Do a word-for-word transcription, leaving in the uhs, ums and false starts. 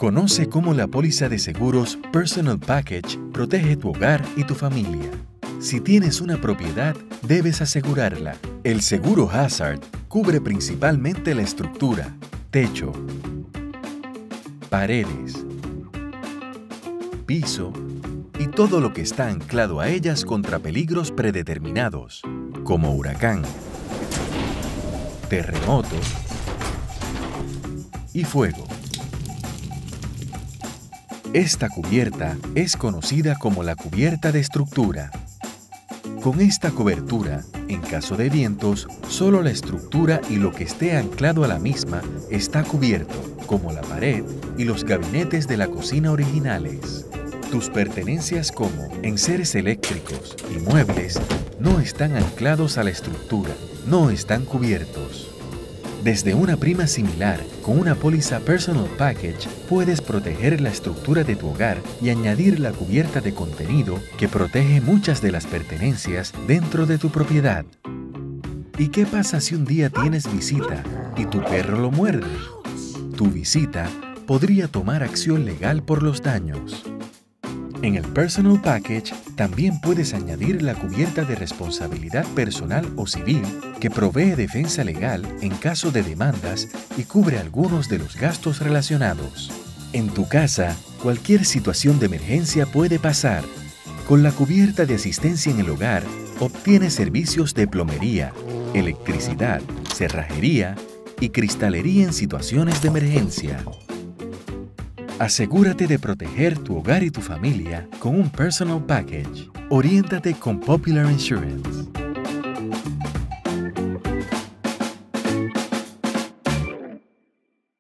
Conoce cómo la póliza de seguros Personal Package protege tu hogar y tu familia. Si tienes una propiedad, debes asegurarla. El seguro Hazard cubre principalmente la estructura, techo, paredes, piso y todo lo que está anclado a ellas contra peligros predeterminados, como huracán, terremoto y fuego. Esta cubierta es conocida como la cubierta de estructura. Con esta cobertura, en caso de vientos, solo la estructura y lo que esté anclado a la misma está cubierto, como la pared y los gabinetes de la cocina originales. Tus pertenencias como enseres eléctricos y muebles no están anclados a la estructura, no están cubiertos. Desde una prima similar, con una póliza Personal Package, puedes proteger la estructura de tu hogar y añadir la cubierta de contenido que protege muchas de las pertenencias dentro de tu propiedad. ¿Y qué pasa si un día tienes visita y tu perro lo muerde? Tu visita podría tomar acción legal por los daños. En el Personal Package también puedes añadir la cubierta de responsabilidad personal o civil que provee defensa legal en caso de demandas y cubre algunos de los gastos relacionados. En tu casa, cualquier situación de emergencia puede pasar. Con la cubierta de asistencia en el hogar, obtienes servicios de plomería, electricidad, cerrajería y cristalería en situaciones de emergencia. Asegúrate de proteger tu hogar y tu familia con un Personal Package. Oriéntate con Popular Insurance.